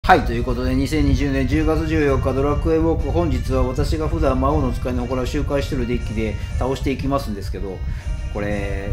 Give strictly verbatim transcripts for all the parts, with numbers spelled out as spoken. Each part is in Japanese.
はい、ということでにせんにじゅうねんじゅうがつじゅうよっかドラクエウォーク、本日は私が普段魔王の使いの祠を周回しているデッキで倒していきますんですけど、これ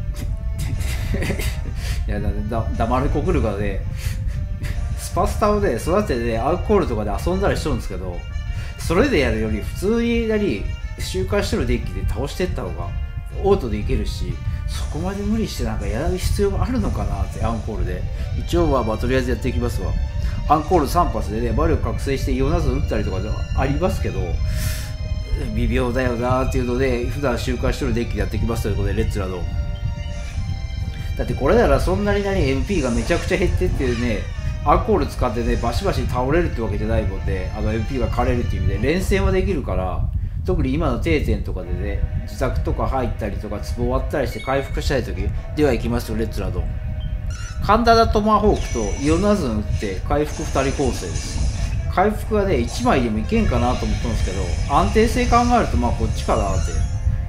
いやだだ黙るこくるかでスパスタをで育ててアルコールとかで遊んだりしとるんですけど、それでやるより普通にやり周回してるデッキで倒していった方がオートでいけるし、そこまで無理してなんかやる必要があるのかなって。アンコールで一応は、まあ、とりあえずやっていきますわ。アンコールさん発でね、馬力覚醒してイオナズ打ったりとかではありますけど、微妙だよなーっていうので、普段周回してるデッキでやっていきますということで、レッツラドン。だってこれならそんなに何 エムピー がめちゃくちゃ減ってってね、アンコール使ってね、バシバシ倒れるってわけじゃないもんで、あの エムピー が枯れるっていう意味で連戦はできるから、特に今の定点とかでね、自宅とか入ったりとか、壺割ったりして回復したいときでは行きますと、レッツラドン。カンダダトマホークとイオナズン打って回復ふたり構成です。回復がね、いちまいでもいけんかなと思ったんですけど、安定性考えるとまあこっちかなって。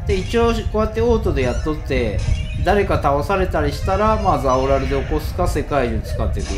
で、一応こうやってオートでやっとって、誰か倒されたりしたら、まあザオラルで起こすか世界中使っていく。うん、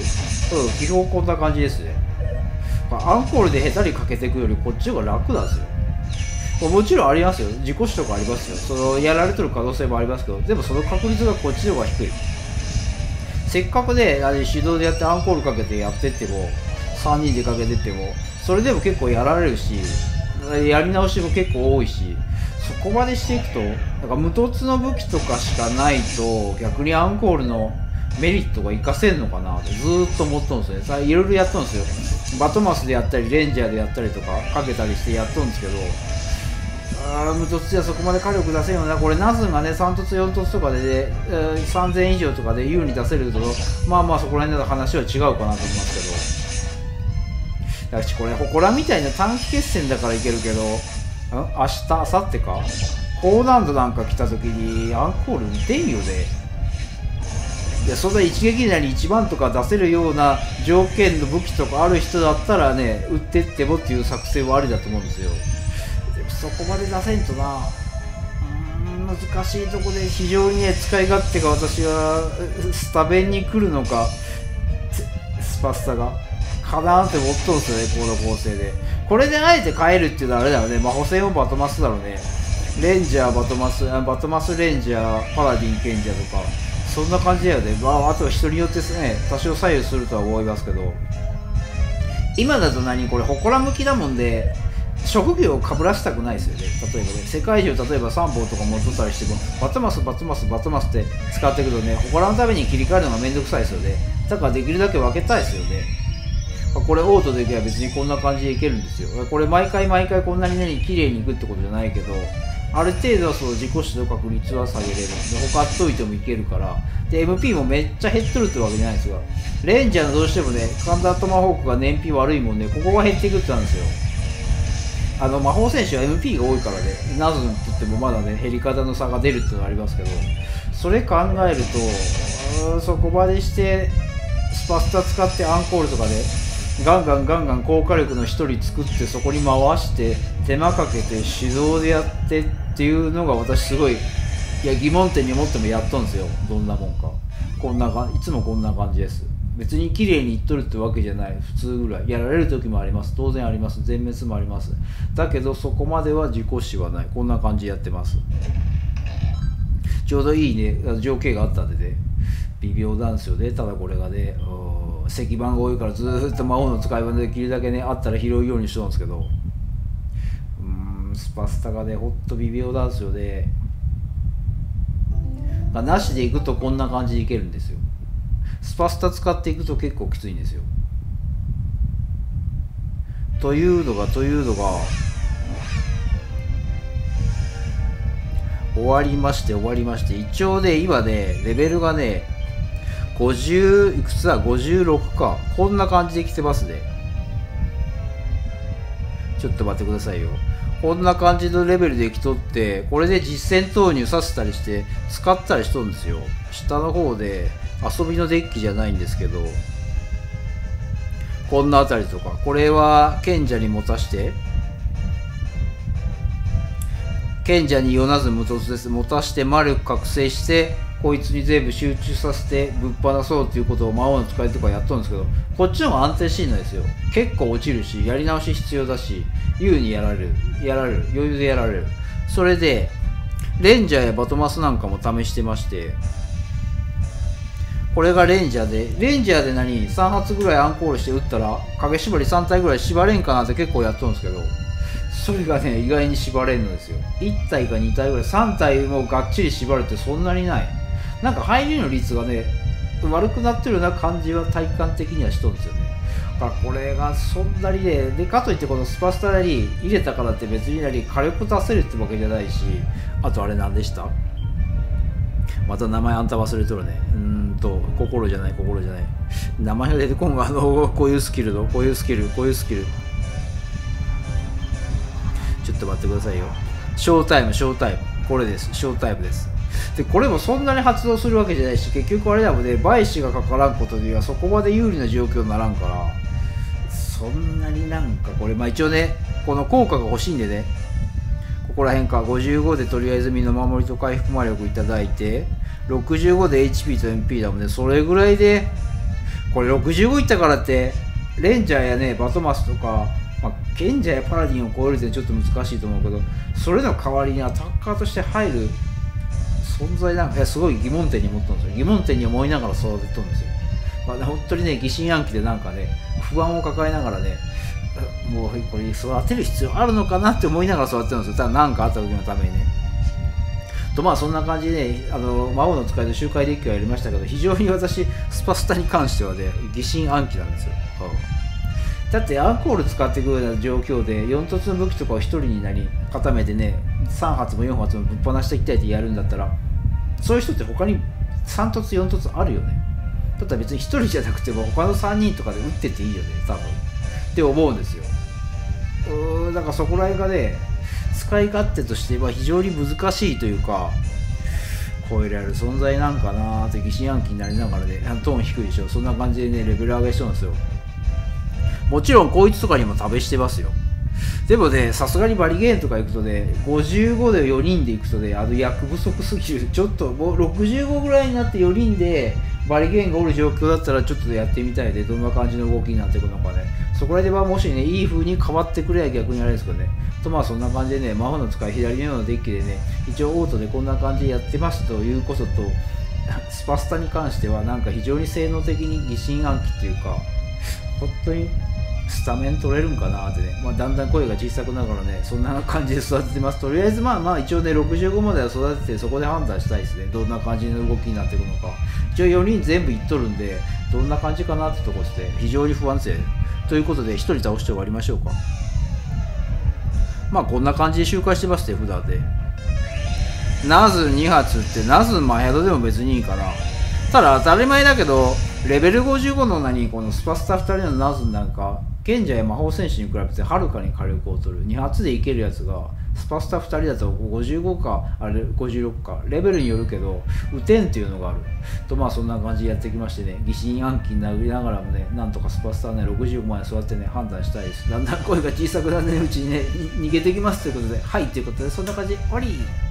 基本こんな感じですね。アンコールで下手にかけていくよりこっちの方が楽なんですよ。もちろんありますよ。自己死とかありますよ。そのやられてる可能性もありますけど、でもその確率がこっちの方が低い。せっかくね、あれ手動でやってアンコールかけてやってっても、さんにんでかけてっても、それでも結構やられるし、やり直しも結構多いし、そこまでしていくと、なんか無凸の武器とかしかないと、逆にアンコールのメリットが活かせんのかなってずーっと思っとるんですよね。いろいろやっとるんですよ。バトマスでやったり、レンジャーでやったりとか、かけたりしてやっとるんですけど、あ無凸じゃそこまで火力出せんよな。これナズンがねさん凸よん凸とかで、ねえー、さんぜん以上とかで優に出せると、まあまあそこら辺の話は違うかなと思いますけど、だしこれ祠みたいな短期決戦だからいけるけど、ん明日明後日か高難度なんか来た時にアンコール打てんよね。いやそんな一撃なりいちばんとか出せるような条件の武器とかある人だったらね、打ってってもっていう作戦はありだと思うんですよ。そこまで出せんとな、うーん難しいとこで非常にね使い勝手が私はスタベンに来るのかスパスタがかなーって思っとんすよね、この構成で。これであえて変えるっていうのはあれだろうね、魔法戦をバトマスだろうね。レンジャーバトマスバトマスレンジャーパラディン賢者とかそんな感じだよね。まああとは人によってですね多少左右するとは思いますけど、今だと何これ祠向きだもんで職業をかぶらせたくないですよね。例えばね、世界中例えばさんぼんとか持っとったりしても、バツマスバツマスバツマスって使っていくとね、祠のために切り替えるのがめんどくさいですよね。だからできるだけ分けたいですよね。これオートでいけば別にこんな感じでいけるんですよ。これ毎回毎回こんなにね、綺麗にいくってことじゃないけど、ある程度はその自己死の確率は下げれるんで、他っといてもいけるから。で、エムピー もめっちゃ減っとるってわけじゃないですが、レンジャーのどうしてもね、カンダートマホークが燃費悪いもんで、ここが減っていくってなんですよ。あの魔法戦士は エムピー が多いからね、ナズンとってもまだね減り方の差が出るっていうのがありますけど、それ考えるとそこまでしてスパスタ使ってアンコールとかでガンガンガンガン高火力のひとり作ってそこに回して手間かけて手動でやってっていうのが私すごい、いや疑問点に思ってもやっとんですよ。どんなもんかこんなかいつもこんな感じです。別に綺麗にいっとるってわけじゃない。普通ぐらいやられる時もあります。当然あります。全滅もあります。だけどそこまでは自己死はない。こんな感じでやってます。ちょうどいいね情景があったんでね、微妙なんですよね。ただこれがね石板が多いからずーっと魔王の使い場でできるだけねあったら拾うようにしとるんですけど、うーんスパスタがねほんと微妙なんですよね。なしでいくとこんな感じでいけるんですよ。スパスタ使っていくと結構きついんですよ。というのがというのが終わりまして終わりまして一応ね今ねレベルがねごじゅういくつだごじゅうろくか、こんな感じで来てますね。ちょっと待ってくださいよ。こんな感じのレベルで来とって、これで実戦投入させたりして使ったりしとるんですよ。下の方で遊びのデッキじゃないんですけど、こんなあたりとか、これは賢者に持たして賢者にヨナズ無凸です。持たして魔力覚醒してこいつに全部集中させてぶっ放そうということを魔王の使いとかやっとるんですけど、こっちの方が安定しいんですよ。結構落ちるし、やり直し必要だし、優にやられるやられる余裕でやられる。それでレンジャーやバトマスなんかも試してまして、これがレンジャーで、レンジャーで何さん発ぐらいアンコールして撃ったら影縛りさん体ぐらい縛れんかなって結構やっとるんですけど、それがね意外に縛れんのですよ。いち体かに体ぐらい、さん体もがっちり縛るってそんなにない。なんか入りの率がね悪くなってるような感じは体感的にはしとるんですよね。だからこれがそんなにね、でかといってこのスパスタなり入れたからって別になり火力出せるってわけじゃないし、あとあれ何でした、また名前あんた忘れとるね。うーんと心じゃない心じゃない名前が出てこんが、あのこういうスキルのこういうスキルこういうスキルちょっと待ってくださいよ。ショータイムショータイムこれです。ショータイムです。でこれもそんなに発動するわけじゃないし、結局あれだもんね、倍視がかからんことにはそこまで有利な状況にならんから、そんなになんかこれまあ一応ねこの効果が欲しいんでね、ここら辺かごじゅうごでとりあえず身の守りと回復魔力いただいて、ろくじゅうごで エイチピー と エムピー だもんね。それぐらいでこれろくじゅうごいったからってレンジャーやねバトマスとか、まあ、賢者やパラディンを超えるってちょっと難しいと思うけど、それの代わりにアタッカーとして入る存在なんか、いやすごい疑問点に持ったんですよ。疑問点に思いながら育てとるんですよ。まあ、本当にね疑心暗鬼でなんかね不安を抱えながらね、もうこれ育てる必要あるのかなって思いながら育てるんですよ。ただ何かあった時のためにね。とまあそんな感じで、ね、あの魔王の使いの周回デッキはやりましたけど、非常に私スパスタに関してはね疑心暗鬼なんですよ。だってアンコール使っていくような状況でよん突の武器とかをひとりになり固めてねさん発もよん発もぶっ放していきたいってやるんだったら、そういう人って他にさん突よん突あるよね。だったら別にひとりじゃなくても他のさんにんとかで打ってっていいよね多分って思うんですよ。うーんだからそこら辺がね使い勝手としては非常に難しいというか、超えられる存在なんかなーって疑心暗鬼になりながらね、トーン低いでしょ、そんな感じでねレベル上げしてるんですよ。もちろんこいつとかにも試してますよ。でもねさすがにバリゲーンとか行くとねごじゅうごでよにんで行くとねあの役不足すぎる。ちょっともうろくじゅうごぐらいになってよにんでバリゲーンがおる状況だったらちょっとやってみたいで、どんな感じの動きになっていくのかね。そこらではもしねいい風に変わってくれば逆にあれですけどね。とまあそんな感じでね魔法の使い左目のデッキでね一応オートでこんな感じでやってますということと、スパスタに関してはなんか非常に性能的に疑心暗鬼っていうか、本当にスタメン取れるんかなってね、まあ、だんだん声が小さくながらねそんな感じで育ててます。とりあえずまあまあ一応ねろくじゅうごまでは育ててそこで判断したいですね、どんな感じの動きになっていくのか。一応よにん全部いっとるんでどんな感じかなってとこして非常に不安定ということでひとり倒して終わりましょうか。まあこんな感じで周回してますね普段で。ナズに発ってナズマヘドでも別にいいかな。ただ当たり前だけどレベルごじゅうごの何このスパスタふたりのナズなんか賢者や魔法戦士に比べてはるかに火力を取る。に発でいけるやつがスパスタふたりだとごじゅうごかあれごじゅうろくかレベルによるけど打てんっていうのがあると、まあそんな感じでやってきましてね、疑心暗鬼になりながらもねなんとかスパスタねろくじゅうごまで座ってね判断したいです。だんだん声が小さくなるうちにね逃げてきますということで、はいということでそんな感じで終わり。